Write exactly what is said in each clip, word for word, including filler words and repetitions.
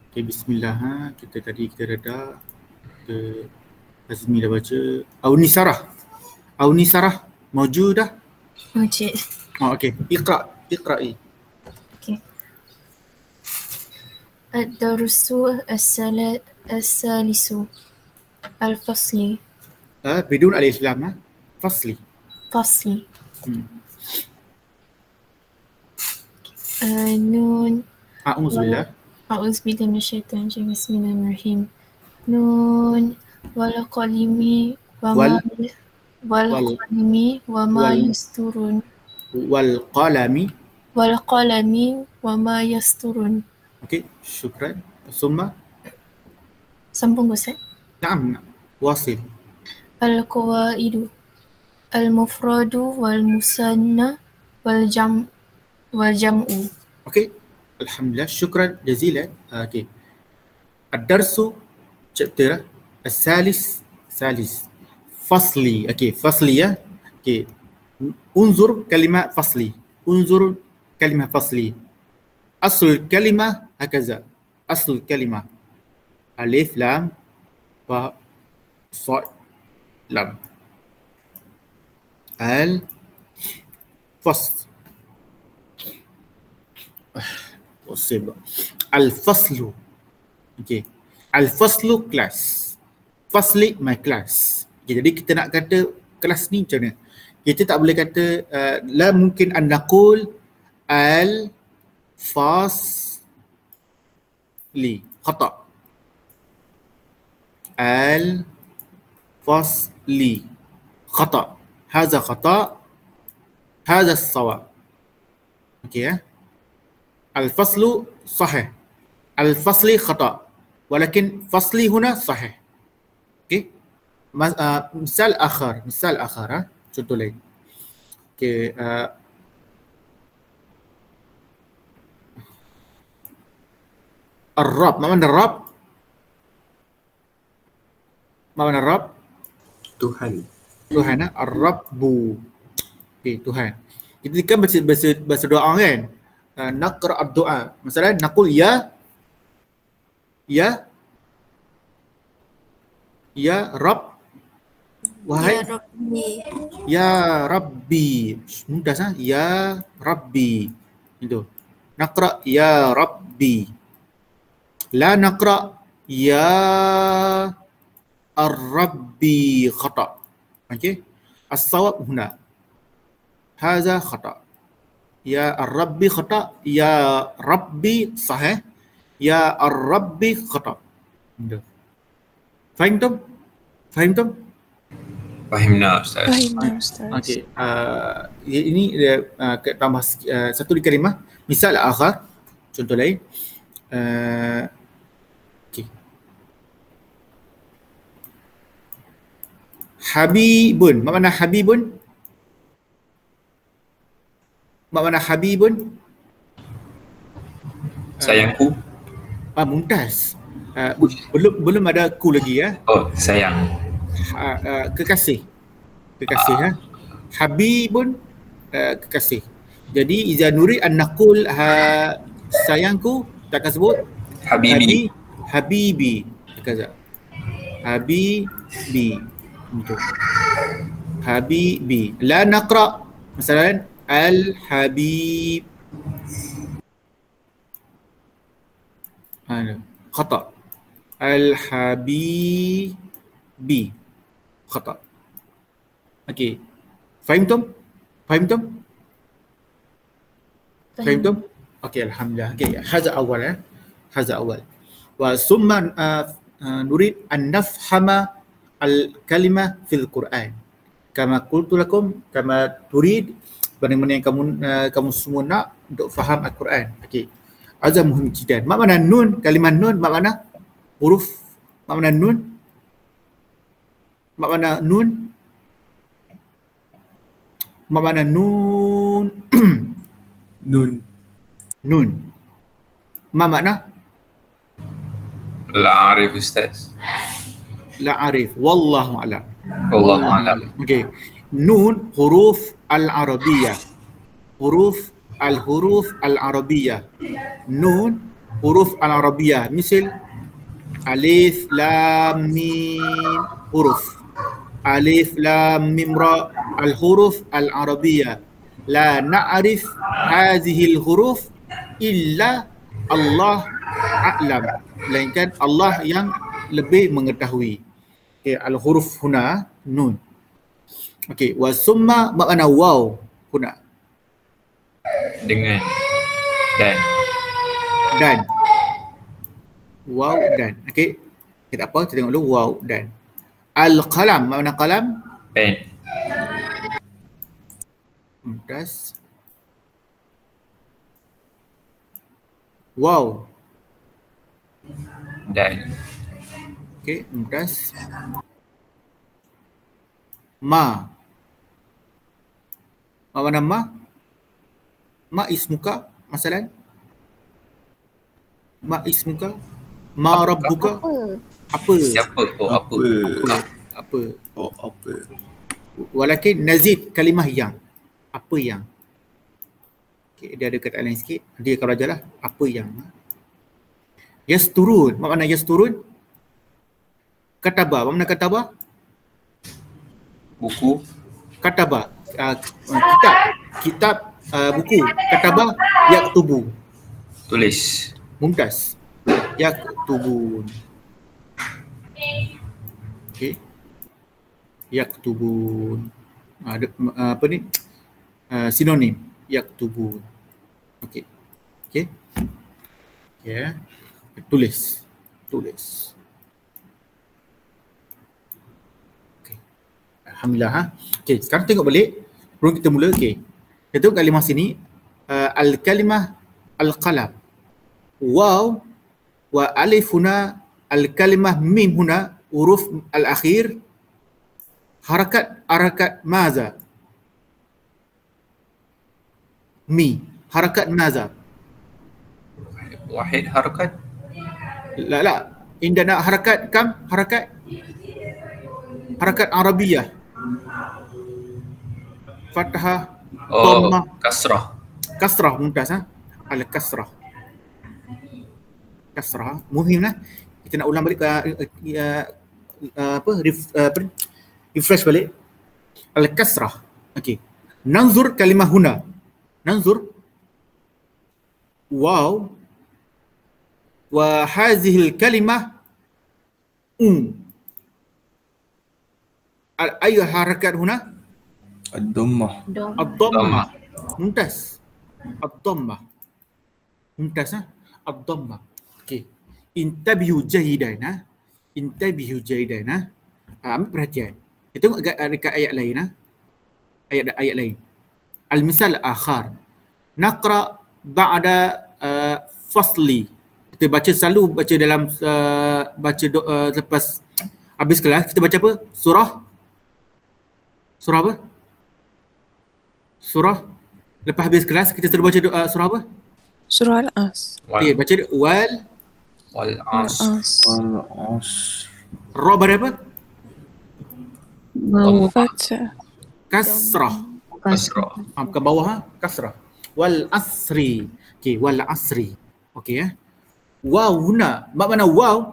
Okay, bismillah. Ha. Kita tadi kita reda. Kita Azmi dah baca. Aunisarah. Aunisarah. Maju dah? Majid. Oh, okay. Iqra. Iqra'i. Okay. Ad-darusu as-salat as-salisu al-fasli. Uh, bidun alif lam. Ha? Fasli. Fasli. Hmm. Uh, nun. A'udzubillah. A'udzubillahi minasyaitonir rajim. Bismillahirrahmanirrahim. Nun wal qalimi wa ma wal qalimi wa ma yasturun. Wal qalami. Wal qalami wa ma yasturun. Okey, syukran. Summa. Sambung Ustaz. Naam. Wasil. Al qawaidu al mufradu wal musanna wal jam wal jam'u. Okey. Alhamdulillah, syukran jazilan. Okey. Ad-darsu chapter as-salis salis. Fasli. Okey, fasli ya. Okey. Unzur kalimat fasli. Unzur kalimat fasli. Asl kalimah hakaza. Asl kalimah. Alif lam ba sad lam. Al fasl. Possible. Al-faslu. Okay. Al-faslu class. Fasli my class. Okay, jadi kita nak kata kelas ni macam mana? Kita tak boleh kata uh, la mungkin an naqul al-fasli. Khata. Al-fasli. Khata. Hadha khata. Hadha as-sawab. Okay ya. الفصل صحيح الفصل خطأ ولكن فصلي هنا صحيح. اوكي مثال آخر مثال آخر ها contoh lain. اوكي الرب ما معنى الرب؟ ما معنى الرب؟ Tuhan. Tuhan ha? Ar-Rabbu. Okey, Tuhan. Kita kan baca bahasa bahasa doa kan? Uh, naqra ad-du'a. Masalah naqul ya ya ya Rabb. Wahai Ya Rabbi. Ya Rabbi. Mudah sah. Ya Rabbi. Itu. Naqra ya Rabbi. La naqra ya ar-Rabbi khata. Okey. As-sawab huna. Hadha khata. Ya ar-Rabbi khata, ya Rabbi sahih, ya ar-Rabbi khata. Faham tak? Faham tak? Fahimna Ustaz. Fahimna Ustaz. Okey, uh, ini uh, tambah uh, satu di kalimah. Misal akhar, contoh lain. Uh, okey. Habibun, apa makna habibun? Mak mana habibun? Sayangku. Ah, mumtaz. Uh, belum belum ada ku lagi ya. Oh, sayang. Ha, uh, kekasih. Kekasih ha. Habibun uh, kekasih. Jadi iza nuri an naqul ha, sayangku takkan sebut Habibi. Habibi. Kaza. Habibi. Untuk. Habibi. La naqra misalnya Al-Habib. Ada. Khata. Al-Habibi. Khata. Okey. Fahimtum? Fahimtum? Fahimtum? Okey, alhamdulillah. Okey, hadza awal ya. Hadza awal. Wa summa uh, uh, nurid an nafhama al-kalimah fil Quran. Kama qultu lakum, kama turid, bagaimana yang kamu uh, kamu semua nak untuk faham Al-Quran. Okey. Azam muhim jiddan. Mak mana nun? Kalimah nun mak mana? Huruf. Mak mana nun? Mak mana nun? Mak mana nun? Nun. Nun. Ma makna? La arif Ustaz. La arif. Wallahu a'lam. Wallahu a'lam. Okey. Nun huruf al-arabiyah. Huruf al-huruf al-arabiyah. Nun huruf al-Arabiyah. Misal alif lam mim huruf. Alif lam mim ra al-huruf al-Arabiyah. La na'rif hadhihi al-huruf illa Allah a'lam. Melainkan Allah yang lebih mengetahui. Okay, al-huruf huna nun. Okey, wa summa makna waw huna. Dengan. Dan. Dan. Waw dan. Okey. Kita apa? Kita tengok dulu waw dan. Al-qalam makna qalam? Pen. Mumtaz. Waw. Dan. Okey, mumtaz. Ma. Ma mana ma? Ma ismuka masalan? Ma ismuka? Ma rabbuka? Apa? Siapa? Oh, apa? Apa? Apa? Oh, apa? Walakin nazid kalimah yang. Apa yang? Okay, dia ada kata lain sikit. Dia kalau ajalah apa yang. Yasturun. Apa makna yasturun? Kataba. Apa makna kataba? Buku. Kataba. Uh, kitab. Kitab uh, buku. Kataba yaktubu. Tulis. Mumtaz. Yaktubun. Okey. Yaktubun. Ada uh, apa ni? Uh, sinonim. Yaktubun. Okey. Okey. Ya. Yeah. Tulis. Tulis. Okey. Alhamdulillah. Ha? Okey, sekarang tengok balik. Sebelum kita mula, okey. Kita tengok kalimah sini. Uh, al-kalimah al-qalam. Waw wa alif huna, al-kalimah mim huna, huruf al-akhir, harakat harakat maza. Mi, harakat maza. Wahid harakat. La la, indana harakat kam? Harakat harakat Arabiyah. Fathah, Oh, dhammah, kasrah. kasrah, mumtaz ha? Al-kasrah. Kasrah, muhim lah. Kita nak ulang balik uh, uh, uh, apa, ref, uh, apa refresh balik. Al-kasrah. Okey. Nanzur kalimah huna. Nanzur waw wa hadhihi al-kalimah um. Ayu harakat huna? Ad-dhammah. Ad-dhammah. Mumtaz. Ad-dhammah. Mumtaz ha? Ad-dhammah. Okey. Intabihu jahidan ha. Intabihu jahidan ha. Ha, ambil perhatian. Kita tengok dekat ayat lain ha. Ayat ayat lain. Al-misal akhar. Naqra ba'da uh, fasli. Kita baca selalu baca dalam uh, baca do, uh, lepas habis kelas kita baca apa? Surah Surah apa? Surah lepas habis kelas kita selalu baca uh, surah apa? Surah Al-As. Okey, baca wal Wal as. Al-As. Al-As. ra berapa? Fathah. Kasrah. Kasrah. Ah, bukan bawah ha? Kasrah. Wal asri. Okey, wal asri. Okey ya. Waw huna. Mak mana waw?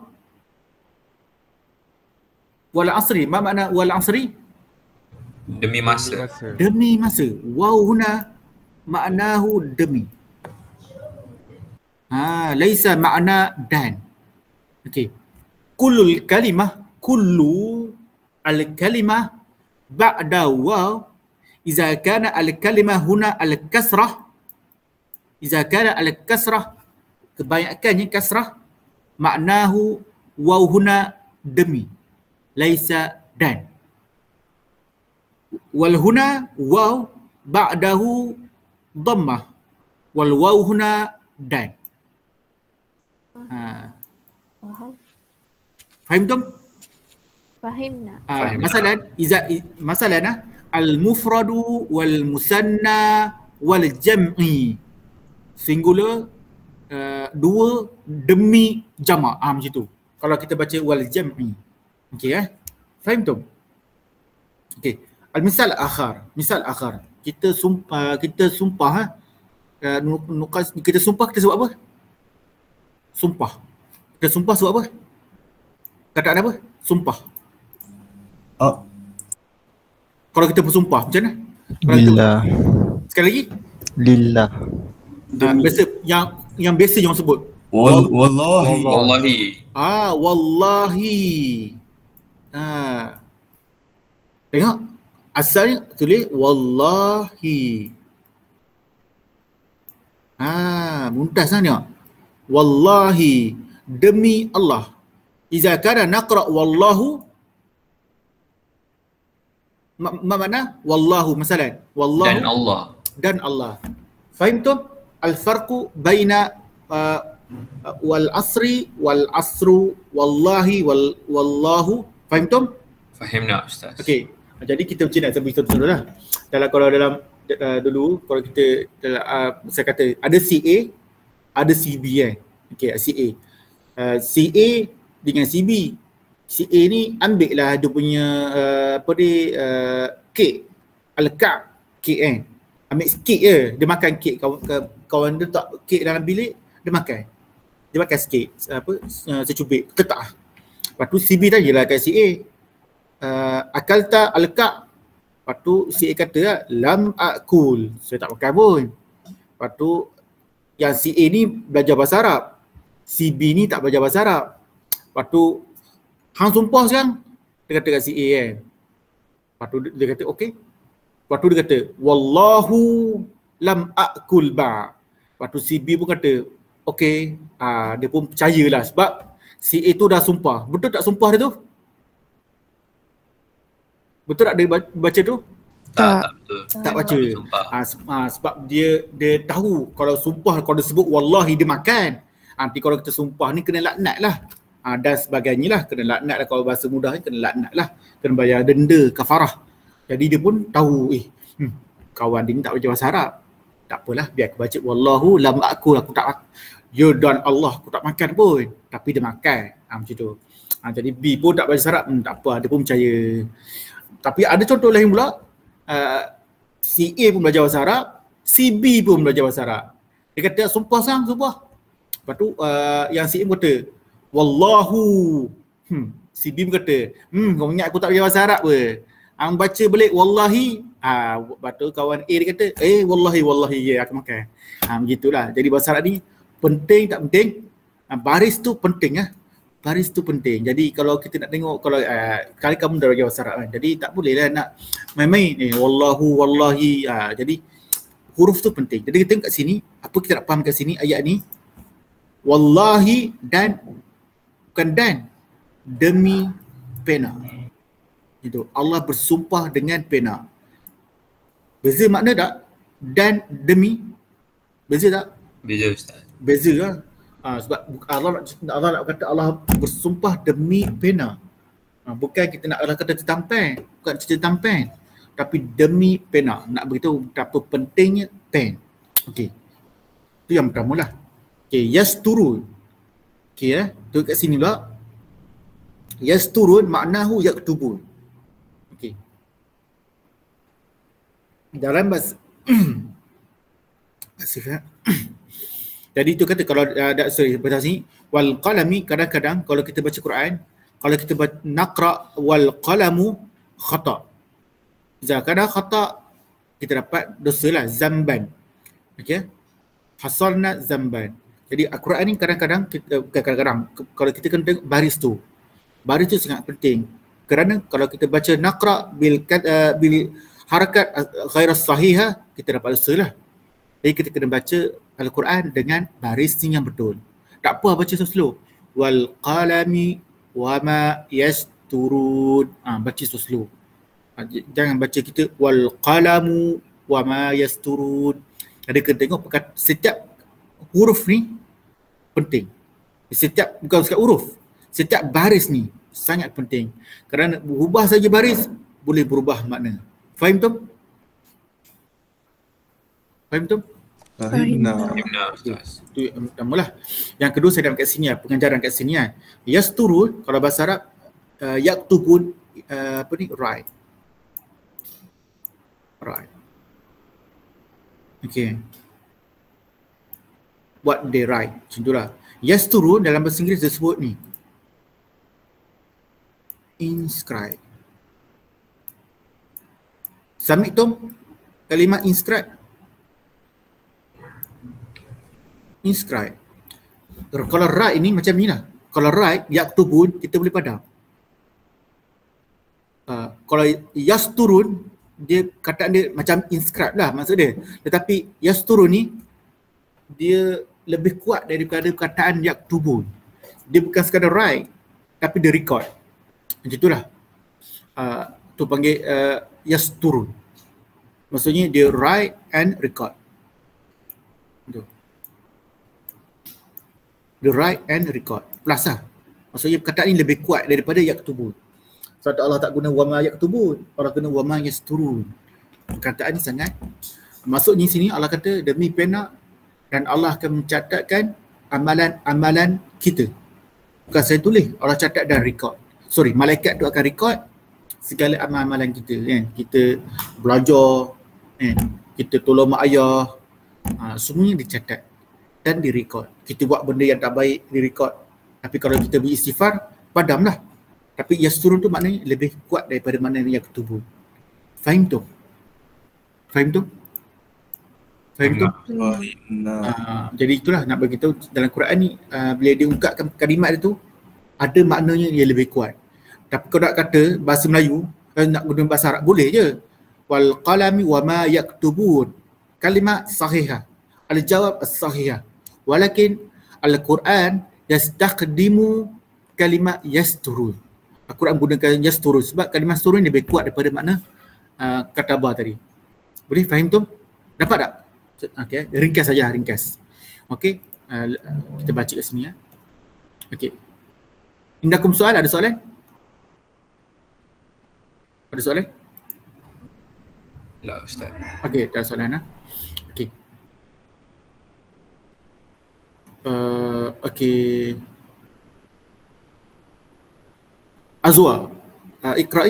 Wal asri. Mak makna wal asri? Demi masa. Demi masa. Waw huna maknahu demi. Ha, laisa makna dan. Okey. Kullul kalimah, kullu al-kalimah ba'da waw iza kana al-kalimah huna al-kasrah. Iza kana al-kasrah, kebanyakannya kasrah, maknahu waw huna demi, laisa dan. Wal huna waw ba'dahu dhammah wal waw huna dan. Ha. Faham tu? Fahimna. Ah, masalan iza masalan ah, al-mufradu wal musanna wal jam'i. Singular uh, dua demi jamak. Ah macam tu. Kalau kita baca wal jam'i. Okey eh? Faham tu? Okey. Al-misal akhar. Misal akhar. Kita sumpah kita sumpah ha. Uh, nukas kita sumpah kita sebut apa? sumpah. Kita sumpah sebab apa? Kataan apa? Sumpah. Oh, Kalau kita bersumpah macam mana? Kalau kita, Lillah. sekali lagi. Lillah. Uh, biasa yang yang biasa yang orang sebut. wal wallahi. Wallahi. Ah, wallahi. Ah. Tengok. Asalnya tulis wallahi. Ah, Mumtaz kan tengok. Wallahi, demi Allah. Iza kana naqra wallahu ma, ma mana? Wallahu masalan. Wallahu Dan Allah. dan Allah. Fahimtum al-farqu baina uh, wal asri wal asru wallahi wal wallahu. Fahimtum? Fahimna Ustaz. Okey. Jadi kita macam nak sambil dulu lah. Dalam kalau dalam uh, dulu kalau kita dalam, uh, saya kata ada C A, ada C B kan. Okey, C A. Uh, C A dengan C B. C A ni ambil lah dia punya uh, apa dia uh, kek al-ka'b kek kan. Ambil sikit je, dia makan kek. Kawan, kawan dia tak kek dalam bilik, dia makan. Dia makan sikit, apa, uh, secubit, ketak. Lepas tu C B tanya lah kat C A. Uh, akalta al-ka'. Lepas tu C A kata lah, lam akul. Saya tak makan pun. Lepas tu yang C A ni belajar bahasa Arab. C B ni tak belajar bahasa Arab. Lepas tu hang sumpah sekarang. Dia kata kat C A kan. Lepas tu dia kata okey. Lepas tu dia kata wallahu lam akul ba. Lepas tu C B pun kata okey. Ah, dia pun percayalah sebab C A tu dah sumpah. Betul tak sumpah dia tu? Betul tak dia baca tu? Tak, Tak. tak betul. Tak baca. Sumpah. Ah, se- ah, sebab dia dia tahu kalau sumpah, kalau dia sebut wallahi dia makan. Ah, nanti kalau kita sumpah ni kena laknat lah. Ah, dan sebagainya lah. Kena laknat lah, kalau bahasa mudah ni kena laknat lah. Kena bayar denda, kafarah. Jadi dia pun tahu eh hmm, kawan dia ni tak baca bahasa Arab. Tak apalah, biar aku baca wallahu lam aku aku tak ya dan Allah aku tak makan pun. Tapi dia makan. Ah, macam tu. Ah, jadi B pun tak bahasa Arab, hmm, tak apa, dia pun percaya. Tapi ada contoh lain pula. Uh, C A pun belajar bahasa Arab, C B pun belajar bahasa Arab. Dia kata sumpah sang, sumpah. Lepas tu uh, yang C A pun kata wallahu. Hmm, C B pun kata, hmm kau ingat aku tak belajar bahasa Arab ke? Ang baca balik wallahi. Ah, lepas tu kawan A dia kata, eh wallahi wallahi ya aku makan. Ah, begitulah. Jadi bahasa Arab ni penting tak penting? Ah, baris tu penting ah. Baris tu penting. Jadi kalau kita nak tengok, kalau uh, kali kamu dah belajar bahasa Arab kan. Jadi tak boleh lah nak main-main eh wallahu wallahi. Uh, jadi huruf tu penting. Jadi kita tengok kat sini, apa kita nak faham kat sini ayat ni? Wallahi dan bukan dan, demi pena. Itu Allah bersumpah dengan pena. Beza makna tak? Dan demi. Beza tak? Beza Ustaz. Beza lah. Ha, sebab Allah nak, Allah nak kata Allah bersumpah demi pena. Ha, bukan kita nak Allah kata tertampan. Bukan cerita tampan. Tapi demi pena. Nak beritahu betapa pentingnya pen. Okey. Itu yang pertama lah. Okey, yasturun. Okey eh. Tu kat sini pula. Yasturun maknahu yaktubun. Okey. Dalam bahasa Asif ya. Jadi itu kata kalau ada uh, sorry bahasa sini wal qalami, kadang-kadang kalau kita baca Quran, kalau kita baca naqra wal qalamu khata. Jika kadang khata kita dapat dosa lah, zamban. Okey. Hasalna zamban. Jadi Al-Quran ni kadang-kadang kita bukan kadang-kadang kalau kita kena tengok baris tu. Baris tu sangat penting. Kerana kalau kita baca naqra bil uh, bil harakat uh, ghairas sahihah, kita dapat dosa lah. Jadi kita kena baca Al-Quran dengan baris yang betul. Tak apa baca so slow. Wal qalami wa ma yasturun. Ah, baca so slow. Ah, jangan baca kita wal qalamu wa ma yasturun. Ada kena tengok perkat, setiap huruf ni penting. Setiap, bukan setiap huruf, setiap baris ni sangat penting. Kerana berubah saja baris boleh berubah makna. Faham tu? Faham tu? Fahimna. Fahimna Ustaz. Itu yang pertama lah. Yang kedua saya dalam kat sini lah, pengajaran kat sini lah. Yasturun, kalau bahasa Arab, uh, yaktubun, uh, apa ni, right. Right. Okay. What they write. Macam itulah. Yasturun dalam bahasa Inggeris disebut ni. Inscribe. Sami'tum kalimah inscribe. Inscribe. Kalau write ini macam ni lah. Kalau write, yaktubun, kita boleh padam. Uh, kalau yasturun, dia kataan dia macam inscribe lah maksud dia. Tetapi yasturun ni, dia lebih kuat daripada kataan yaktubun. Dia bukan sekadar write, tapi dia record. Macam itulah. Uh, tu panggil uh, yasturun. Maksudnya dia write and record. Itu. Dia write and record. Plus lah. Maksudnya perkataan ni lebih kuat daripada yaktubun. Sebab Allah tak guna wama yaktubun. Allah guna wama yasturun. Perkataan ni sangat. Maksudnya sini Allah kata demi pena dan Allah akan mencatatkan amalan-amalan kita. Bukan saya tulis. Allah catat dan record. Sorry, malaikat tu akan record segala amal-amalan kita. Kan? Kita belajar, kan? Kita tolong mak ayah. Ha, semuanya dicatat dan direkod. Kita buat benda yang tak baik, direkod. Tapi kalau kita beristighfar, padamlah. Tapi yasturun tu maknanya lebih kuat daripada mana yang ketubun. Fahim tu? Fahim tu? Fahim tu? Uh, jadi itulah nak bagi tahu dalam Quran ni, uh, bila dia ungkapkan kalimat dia tu, ada maknanya yang lebih kuat. Tapi kalau nak kata bahasa Melayu, nak guna bahasa Arab, boleh je. Wal qalami wa ma yaktubun. Kalimat sahihah. Al-jawab as-sahihah. Walakin Al-Quran yastaqdimu kalimat yasturun. Al-Quran gunakan yasturun sebab kalimat yasturun lebih kuat daripada makna uh, katabah tadi. Boleh faham tu? Dapat tak? Okey, ringkas saja, ringkas. Okey, uh, kita baca kat sini ya. Okey. Indakum soal, ada soalan? Ada soalan? La Ustaz. Okey, tak ada soalan ah. Okey. Uh, okey. Azwa, uh, ikra'i.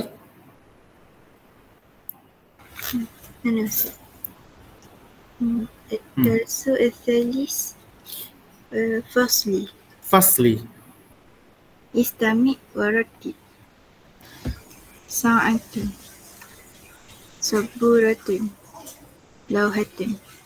أنا أستاذ. الدرس الثالث فصلي. فصلي. استمع ورتب. ساعة. سبورة. لوحة.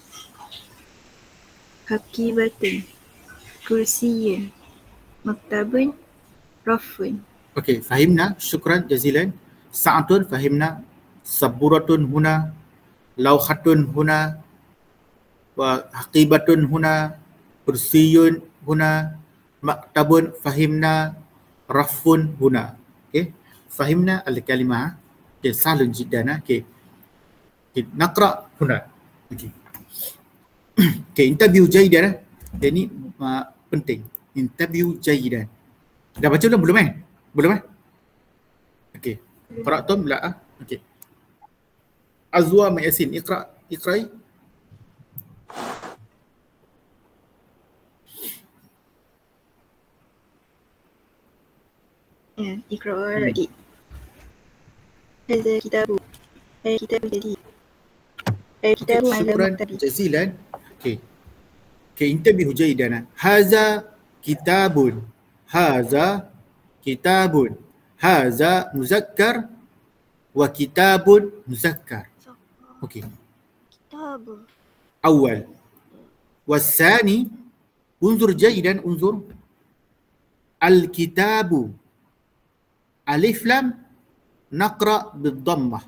حقيبة. كرسي. مكتب. رف. Okey, fahimna, syukran jazilan. Sa'atun fahimna, saburatun huna, lawhatun huna, wa haqibatun huna, kursiyun huna, maktabun fahimna, rafun huna. Okey, fahimna al-kalimah. Okey, sahlun jiddan. Okey. Okay. Naqra huna. Okey. Okey, interview jayyidan. Ini uh, penting. Interview jayyidan. Dah baca belum? Belum eh? Belum eh? Okey. Qara'tum la ah. Okey. Azwa ma Yasin, iqra, iqra'i. Ya, iqra wa raqi. Hadha kitabu. Hadha kitabu jadi. Hadha kitabu ala Syukran maktabi. jazilan. Okey. Okey, intabihu jayyidan. Haza kitabun. Haza kitabun. Haza muzakkar wa kitabun muzakkar. Okey. Kitabu. Awal. Wasani, unzur jayidan, unzur. Al-kitabu. Alif lam naqra bid-dhammah.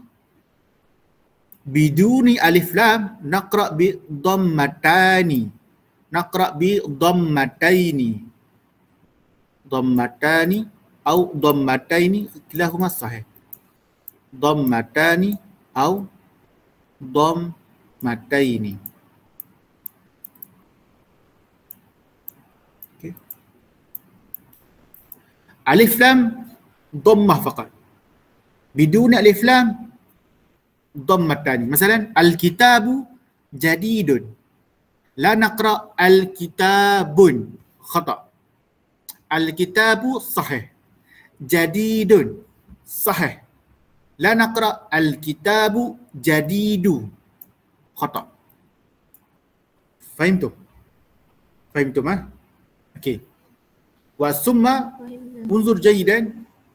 Biduni alif lam naqra bid-dhammatani. Naqra bid-dhammataini. Dhammatani atau dhammataini kilahuma sahih. Dhammatani atau dhammataini. Okay. Alif lam dhammah faqat. Biduni alif lam dhammatani. Masalan al-kitabu jadidun. La naqra al-kitabun. Khata'. Al-kitabu sahih. Jadidun sahih. La naqra al-kitabu jadidu. Khata'. Fahim tu? Fahim tu mah? Okey. Wa summa فهمنا unzur jayidan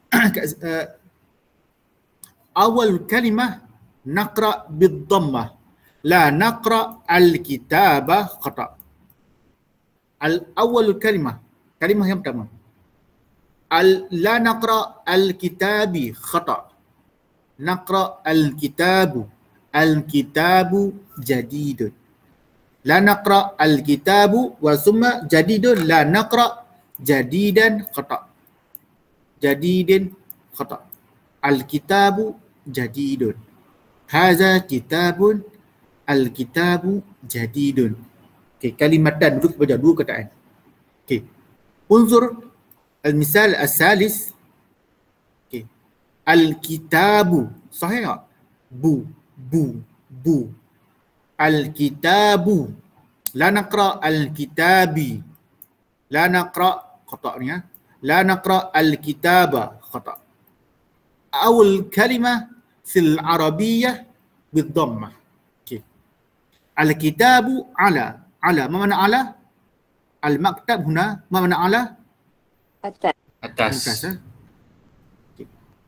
awal kalimah naqra bid-dhammah la naqra al-kitaba khata. Al-awwal kalimah, kalimah yang pertama. Al la naqra al-kitabi khata. Naqra al-kitabu. Al-kitabu jadidun. La naqra al-kitabu wa summa jadidun la naqra jadidan khata. Jadidin khata. Al-kitabu jadidun. Haza kitabun. Al-kitabu jadidun. Okey, kalimatan duduk baca dua kataan. Okey. Unzur al-misal as-salis. Okey. Al-kitabu. Sahih tak? Bu, bu, bu. Al-kitabu. La naqra al-kitabi. La naqra khata ni ya. La naqra al-kitaba khata. Awal kalimah fil arabiyyah bid-dhammah. Okey. Al-kitabu ala. Ala, ma mana ala? Al-maktab huna, ma mana ala? أتى Atas. Mumtaz, eh? Okey.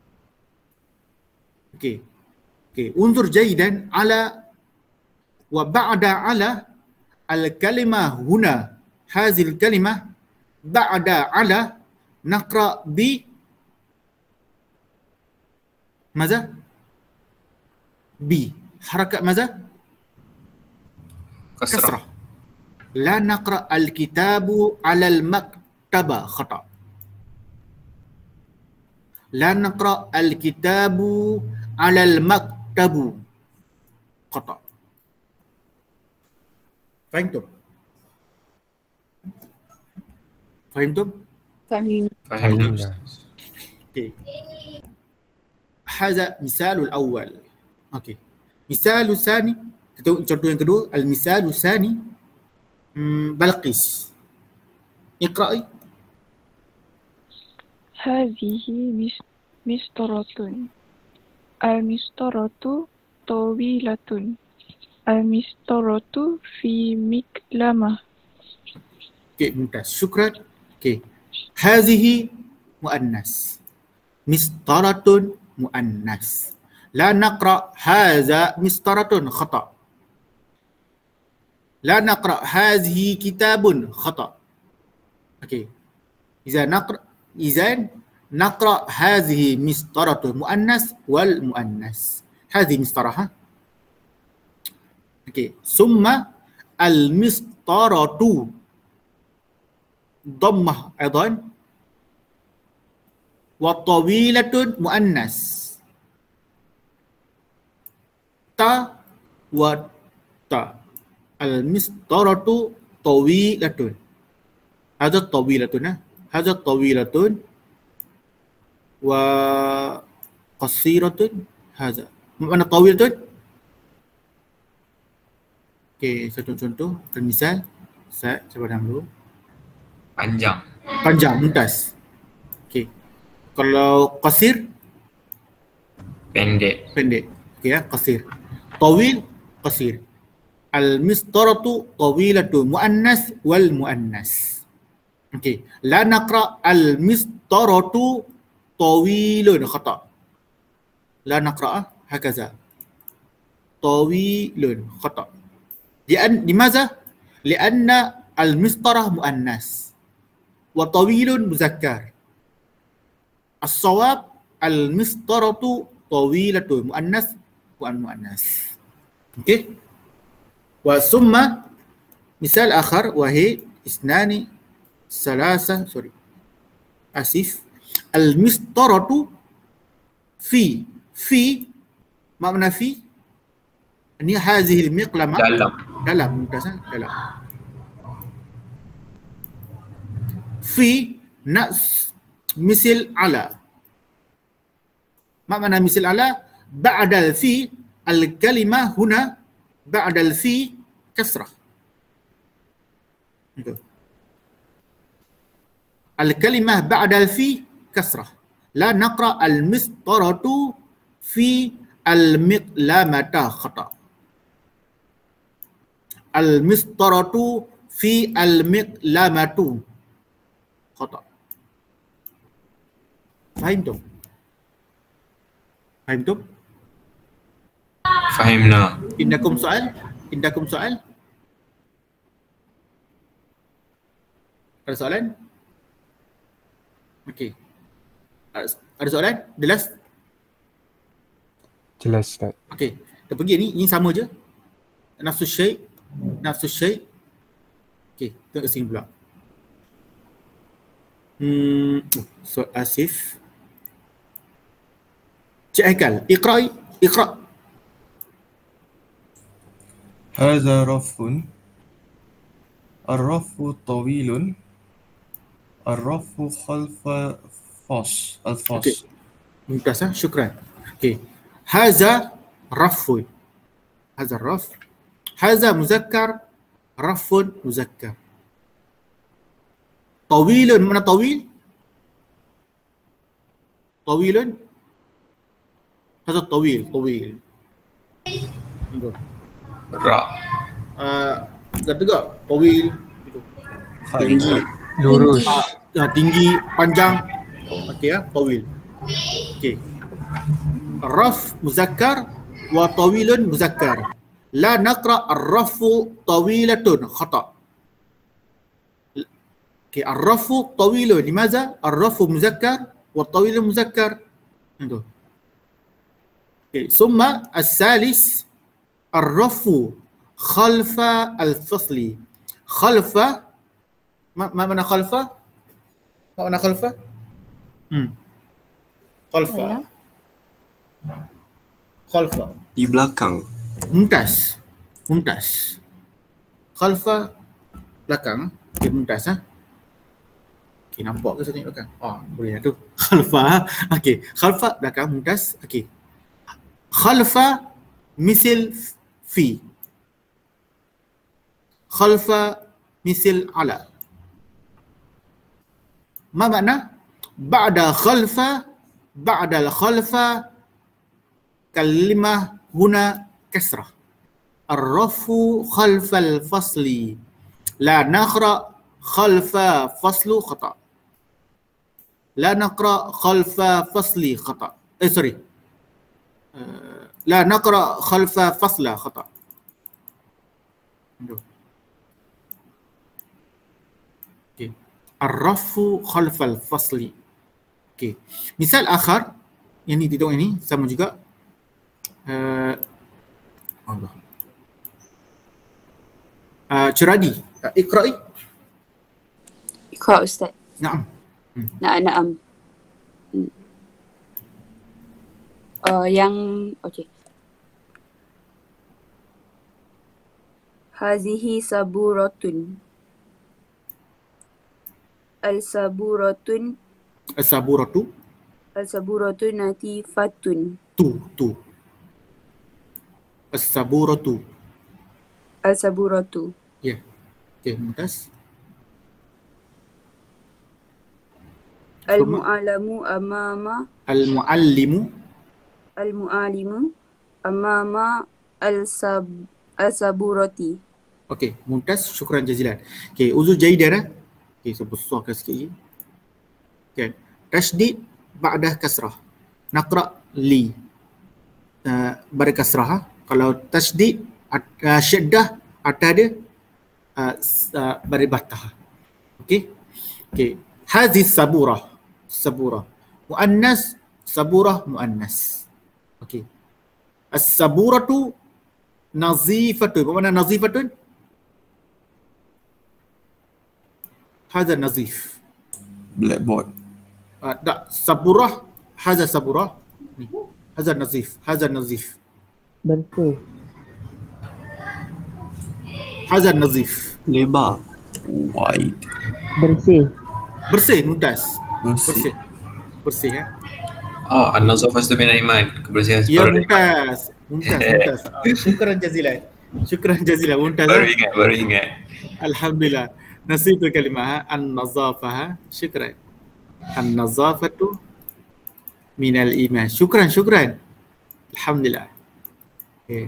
Okey. Okey, unzur jayidan ala wa ba'da ala al-kalimah huna. Hazil kalimah ba'da ala naqra bi maza? Bi. Harakat maza? Kasrah. Kasrah. La naqra al-kitabu ala al-maktaba khata. La naqra al-kitabu ala al-maktabu khata. Fahimtum? Fahimtum? فهمنا Fahimna Ustaz. Okay. Hadha misalul awal. Okay. Misalul sani. Kita tengok contoh yang kedua. Al-misalul sani. Hmm, Balqis. Iqra'i. هذه مس- مسطرة. المسطرة طويلة. المسطرة في مكلمة. Okay, mumtaz. Syukran. Okay. Hazihi muannas. Mistaratun muannas. La naqra haza mistaratun khata. La naqra hazihi kitabun khata. Okay. Iza naqra izan naqra hazihi mistaratun muannas wal muannas. Hazihi mistaraha. Okay. Summa al mistaratu dhammah aidan wa tawilatun muannas. Ta wa ta. Al-mistaratu tawilatun. Hadha tawilatun eh. Hadha tawilatun wa qasiratun. Hadha. Mana tawilatun? Okey, satu contoh. Misal. Saya cuba dahulu dulu. Panjang. Panjang, mumtaz. Okey. Kalau qasir, Pendek. pendek. Okey ya, qasir. Tawil, qasir. Al-mistaratu tawilatu muannas wal muannas. Okey. La naqra al-mistaratu tawilun khata. La naqra hakaza. Tawilun khata. Lian limaza? Lianna al-mistarah muannas wa tawilun muzakkar. As-sawab al-mistaratu tawilatu muannas wa muannas. Okey. وثم مثال آخر وهي اثنان ثلاثة سوري آسف المسطرة في في ما معنى في؟ ini هذه المقلمة Dalam. dalam ممتاز dalam في نأس مثل على ما معنى مثل على؟ بعد الفي الكلمة هنا بعد الفي كسرة. الكلمة بعد الفي كسرة. لا نقرأ المسطرة في المقلمة خطأ. المسطرة في المقلمة خطأ. Fahimtum? Fahimtum? Fahimna. Indakum soal? Indakum soal? Ada soalan? Okey. Ada, ada soalan? Jelas? Jelas Ustaz. Okey. Kita pergi ni, ini sama je. Nafsu syai', nafsu syai'. Okey, tengok sini pula. Hmm, so Asif. Cik Haikal, iqra'i, iqra'. هذا رف الرف طويل الرف خلف فاص الفاص Okey. Mumtaz, ha? Syukran. Okey. Haza rafun. Haza raf. Haza muzakkar, rafun muzakkar. Tawilun, mana tawil? Tawilun. Haza tawil, tawil. Tengok. Ra. Uh, dah tegak, tawil. Tinggi. Lurus. Uh, tinggi, panjang. Okey ya, tawil. Okey. Raf muzakkar wa tawilun muzakkar. La naqra ar-rafu tawilatun khata. Okey, ar-rafu tawilun. Limaza? Ar-rafu muzakkar wa tawilun muzakkar. Itu. Okey, summa as-salis ar-rafu khalfa al-fasli. Khalfa, ma ma mana khalfa? Ma mana khalfa? Hmm. Khalfa. Khalfa. Di belakang. Mumtaz. Mumtaz. Khalfa belakang. Okey, mumtaz ha. Okey, nampak ke saya tengok belakang? Oh, boleh lah tu. Khalfa. Okey, khalfa belakang mumtaz. Okey. Khalfa misil fi. Khalfa misil ala. Ma makna? Ba'da khalfa, ba'da al-khalfa kalimah huna kasrah. Ar-rafu khalfa al-fasli. La naqra khalfa faslu khata. La naqra khalfa fasli khata. Eh sorry. Uh, la naqra khalfa fasla khata. Okay. Ar-rafu khalfa al-fasli. Okay. Misal akhar, yang ni tengok ini sama juga. Uh, Allah. Uh, Ceradi. Uh, Iqra'i. Iqra' Ustaz. Naam. Na'am, na'am. Hmm. Uh, yang, okey. Hazihi saburatun. Al-saburatun. As-saburatu. Al-saburatun natifatun. Tu, tu. As-saburatu. Al-saburatu. Ya. Yeah. Okay, mumtaz. Al-mu'alamu amama. Al-muallimu. Al-mu'alimu amama al-sab al-saburati. Okey, mumtaz, syukran jazilan. Okey, uzur jaidah. Okey, so besarkan sikit lagi. Okey, tasydid ba'dah kasrah. Naqra li. Uh, pada kasrah. Ha? Kalau tasydid uh, syaddah atas dia uh, uh, pada bahtah. Okey. Okey. Hazi saburah. Saburah. Muannas, saburah muannas. Okey. As-saburatu nazifatun. Apa makna nazifatun? Hadza nazif. Blackboard. Uh, tak, saburah, hadza saburah. Ni. Hadza nazif, hadza nazif. Bersih. Hadza nazif. Lebar. Wide. Bersih. Bersih, mumtaz. Bersih. Bersih. Bersih ya. Oh, an-nazafah itu min iman. Kebersihan Ya, separuh iman. mumtaz. Mumtaz, mumtaz. Syukran jazilan. Syukran jazilan, mumtaz. Baru ingat, baru ingat. Alhamdulillah. Nasitu kalimah an-nazafah. Syukran. An-nazafatu minal iman. Syukran, syukran. Alhamdulillah. Okay.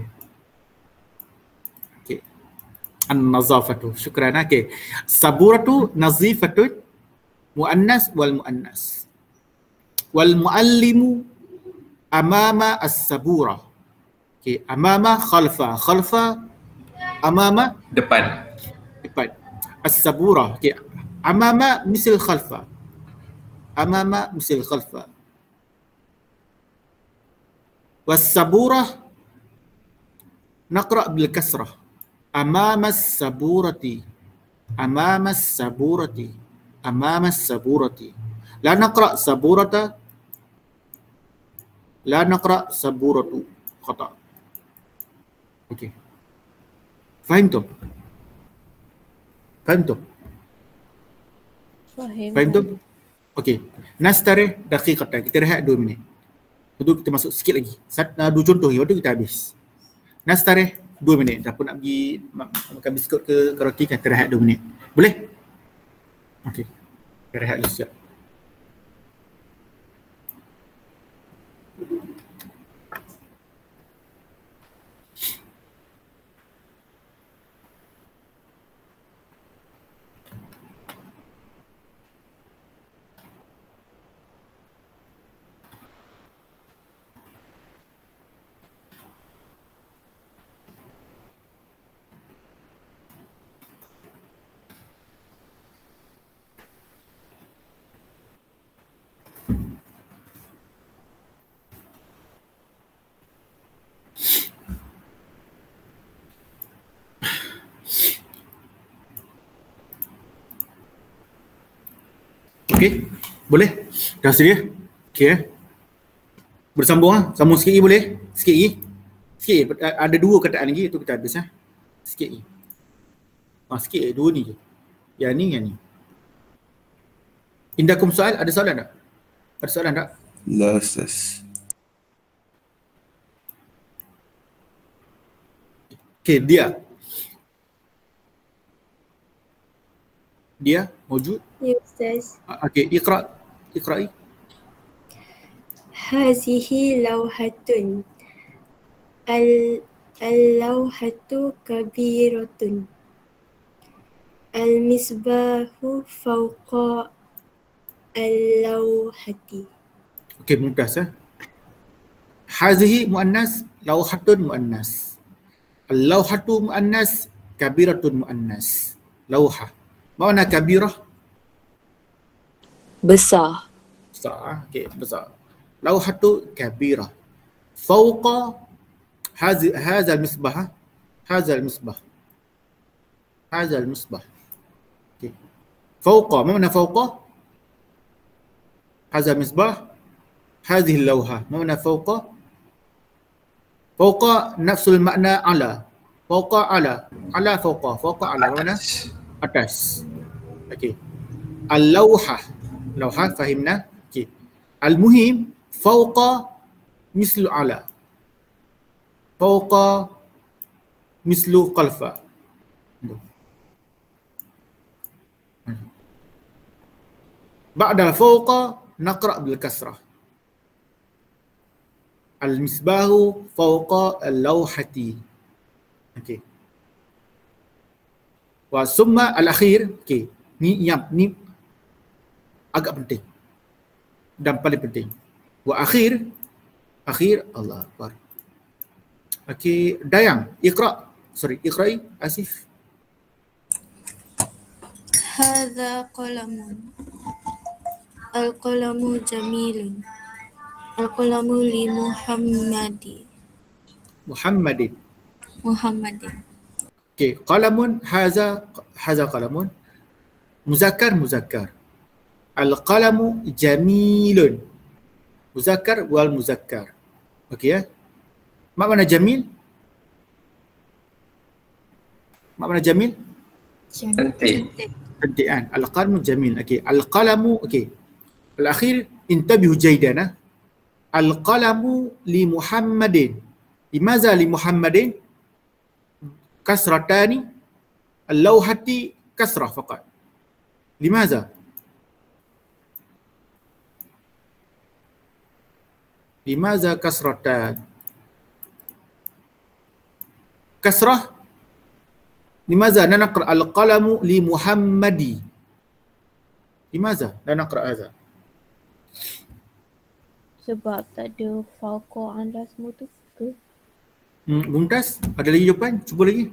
Okay. An-nazafatu. Syukran. Okay. Saburatu nazifatun muannas wal muannas. wal muallimu amama as-sabura. Okey, amama khalfa, khalfa amama Depan. depan. As-sabura. Okey, amama misal khalfa. Amama misal khalfa. Was-sabura naqra bil kasrah. Amama as-saburati. Amama as-saburati. Amama as-saburati. La naqra saburata. La naqra saburatu. Khata. Okey. Faham tu? Faham tu? Faham. Faham tu? Okey. Nastarih daqiqatan. Kita rehat dua minit. Lepas tu kita masuk sikit lagi. Sat, uh, dua contoh lagi. Lepas tu kita habis. Nastarih dua minit. Dah pun nak pergi mak- makan biskut ke, ke roti kan. Kita rehat dua minit. Boleh? Okey. Kita rehat dulu siap. Okey, boleh? Dah sedia? Okey eh. Bersambung ah, sambung sikit lagi boleh? Sikit lagi. Sikit lagi. Ada dua kataan lagi itu kita habis ah. Sikit lagi. Ah, sikit lagi, dua ni je. Yang ni, yang ni. Indakum soal, ada soalan tak? Ada soalan tak? La Ustaz. Okey, dia. Dia wujud. Ya Ustaz. Okey, iqra. Iqra'i. Hazihi lawhatun. Al al-lawhatu kabiratun. Al-misbahu fawqa al-lawhati. Okey, mumtaz eh. Hazihi muannas, lawhatun muannas. Al-lawhatu muannas, kabiratun muannas. Lawhah. Mana kabirah? Besar. Besar. Okey, besar. Lawhatu kabirah. Fawqa hazi hadha al-misbah. Hadha al-misbah. Hadha al-misbah. Okey. Fawqa, ma mana fawqa? Hadha al-misbah. Hadhihi al-lawha. Ma mana fawqa? Fawqa nafsul makna ala. Fawqa ala. Ala fawqa. Fawqa ala. Mana? Atas. Okey. Al-lawhah. Lawhah fahimna? Okey. Al-muhim fawqa mislu ala. Fawqa mislu qalfa. Ba'da fawqa naqra' bil kasrah. Al-misbahu fawqa al-lawhati. Okey. Wa summa al-akhir, okey. Ni yang ni agak penting dan paling penting. Wa akhir, akhir Allah Akbar. Okey, Dayang, iqra. Sorry, iqra'i Asif. Hadha qalamun. Al-qalamu jamilun. Al-qalamu li Muhammadi. Muhammadin. Muhammadin. Okey, qalamun haza haza qalamun. Muzakkar muzakkar. Al-qalamu jamilun. Muzakkar wal muzakkar. Okey ya. Mak mana jamil? Mak mana jamil? Cantik. Cantik kan? Al-qalamu jamil. Okey, al-qalamu okey. Al-akhir intabihu jaydan. Al-qalamu li Muhammadin. Limaza li Muhammadin? Kasratani. Al-lawhati kasrah faqat. Limaza? Limaza kasratan? Kasrah. Limaza la naqra al-qalamu li Muhammadi? Limaza la naqra hadha? Sebab tak ada fauqa anda semua tu ke? Hmm, Mumtaz, ada lagi jawapan? Cuba lagi.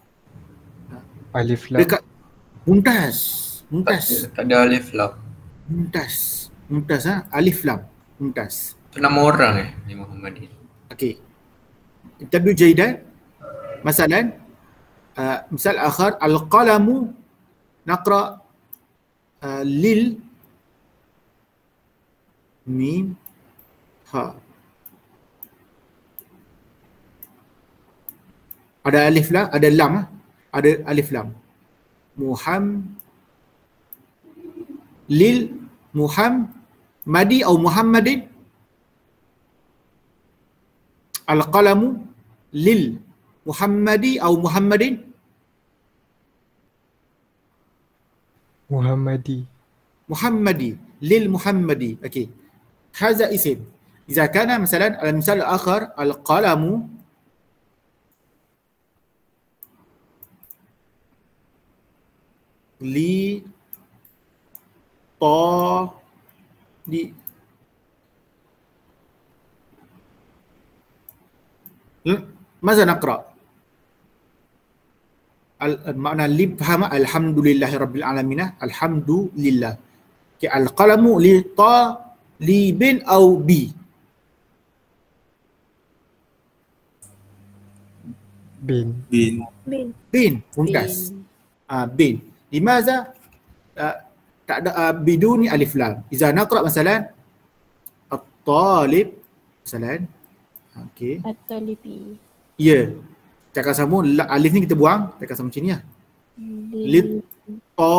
Alif lam. Dekat Mumtaz. Mumtaz. Tak ada alif lam. Mumtaz. Mumtaz ha? Alif lam. Mumtaz. Itu nama orang eh ni Muhammadin. Okey. Tabi'u jaidan. Masalan, uh, misal akhar al-qalamu naqra uh, lil mim ha. Ada alif lam, ada lam ah. Ada alif lam. Muham lil Muhammadi atau Muhammadin. Al-qalamu lil Muhammadi atau Muhammadin. Muhammadi. Muhammadi lil Muhammadi. Okey. Hadza isim. Jika kana misalan al-misal al-akhar al-qalamu li ta di ماذا نقرأ؟ المعنى اللي فهم الحمد لله رب العالمين الحمد لله. القلم لطا لبن أو بي؟ Bin. Bin. Bin. بين. ممتاز. آه بين. لماذا آه tak ada uh, biduni alif lam. Iza naqra masalan at-talib masalan. Okey. At-talibi. Ya. Cakap sama la, alif ni kita buang, cakap sama macam ni lah. Lit ta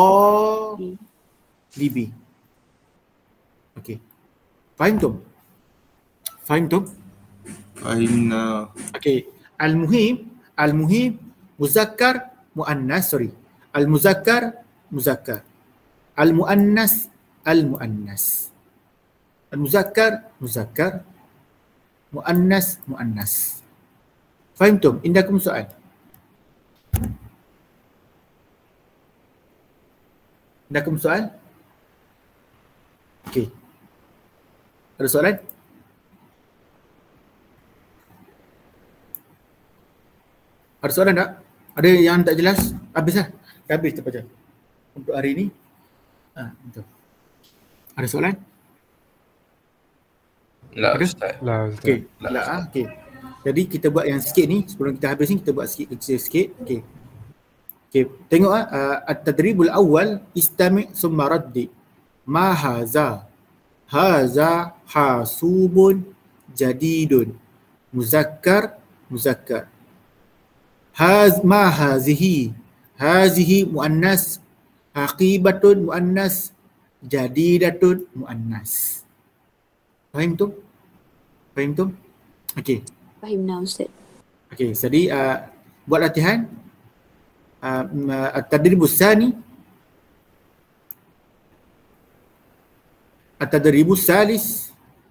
libi. Okey. Faham tu? Faham tu? Fahimna. Okey. Al-muhim, al-muhim muzakkar muannas, sorry. Al-muzakkar muzakkar. Al-muannas al-muannas. Al-muzakkar muzakkar. Muannas muannas. Faham tu? Indakum soal. Indakum soal? Okey. Ada soalan? Ada soalan tak? Ada yang tak jelas? Habis lah. Habis kita baca. Untuk hari ni. Ha, betul. Ada soalan? La Ada? Ustaz. Lah Ustaz. Okey. Lah, ah, okey. Jadi kita buat yang sikit ni, sebelum kita habis ni kita buat sikit kecil sikit. Okey. Okey, tengok ah uh, at-tadribul awwal istami' summa raddi. Ma haza? Haza hasubun jadidun. Muzakkar muzakkar. Haz ma hazihi? Hazihi muannas. Haqibatun muannas. Jadidatun muannas. Faham tu? Faham tu? Okey. Fahim now Ustaz. Okey, jadi uh, buat latihan uh, at-tadribus tsani, at-tadribus salis,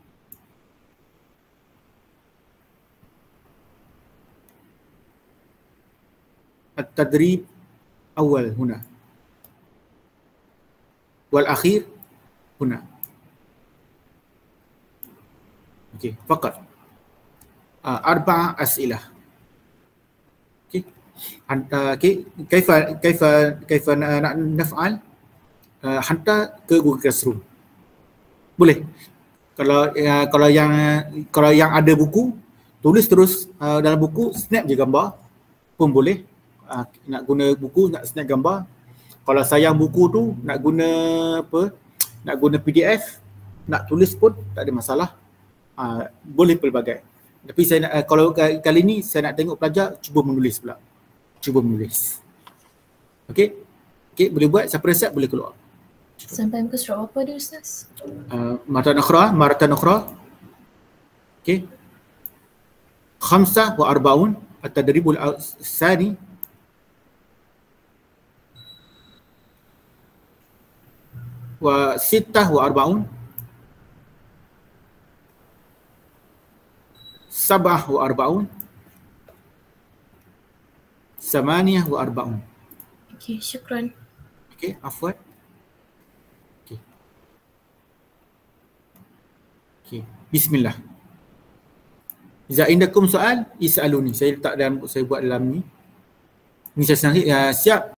at-tadrib awal huna wal akhir huna. Okey, fakat uh, arba'a as'ilah. Okey. Hantar okey, kaifa kaifa kaifa nak naf'al? Uh, hantar ke Google Classroom. Boleh. Kalau uh, kalau yang kalau yang ada buku, tulis terus uh, dalam buku, snap je gambar pun boleh. Uh, nak guna buku, nak snap gambar. Kalau sayang buku tu nak guna apa? Nak guna P D F, nak tulis pun tak ada masalah. Uh, boleh pelbagai. Tapi saya nak, uh, kalau kali ni saya nak tengok pelajar cuba menulis pula. Cuba menulis. Okey? Okey, boleh buat. Siapa dah siap boleh keluar. Sampai muka surat apa dia Ustaz? Uh, maratan ukhra, maratan ukhra. Okey. Khamsah wa arba'un at-tadribul tsani. Wa sittah wa arba'un. Sabah wa arba'un. Samaniyah wa arba'un. Okey, syukran. Okey, afwan. Okey. Okey, bismillah. Iza indakum soal, is'aluni. Saya letak dalam, saya buat dalam ni. Ni saya senang uh, siap.